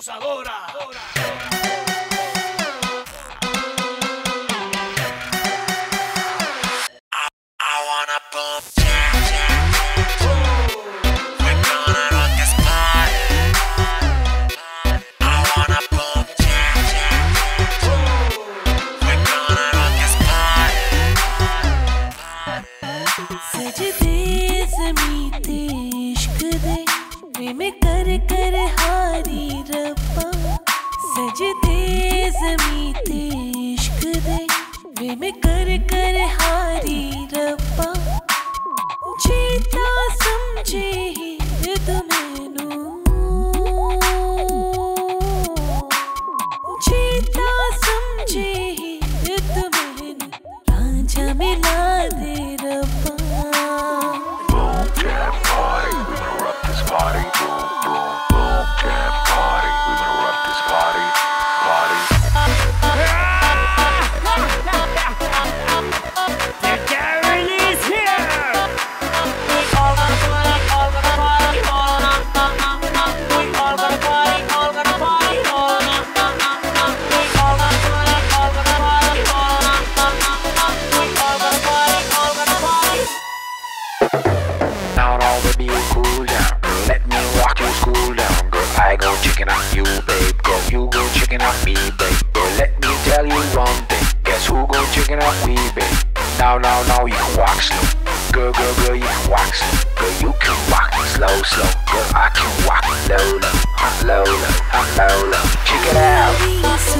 abusadora. I wanna boom, jam, jam, jam. We're gonna rock this party. I wanna boom, jam, jam, jam. We're gonna rock this party. सजदे ज़मीं ते इश्क दे वे में कर कर हारी रब्बा सजदे ज़मीं ते इश्क दे वे में कर कर हारी रब्बा जीता समझे हिरद मैनू जीता समझे हिरद मैनू रांझा मिला दे रब्बा Boom jam party, we gonna rock this party. Boom boom boom jam party, we gonna rock this party. The Karen is here! We all gonna party, all gonna party, all we all gonna party, all gonna party, all we all gonna party, all gonna party, all we all gonna party, all gonna party. Now baby you cool down, let me rock your school down. Girl, I go checking out you, babe. Girl, you go checking out me, babe. Girl, let me tell you one thing. Guess who go checking out me, babe? Now you can walk slow. Girl, you can walk slow. Girl, you can walk slow. Girl, I can walk low. Check it out.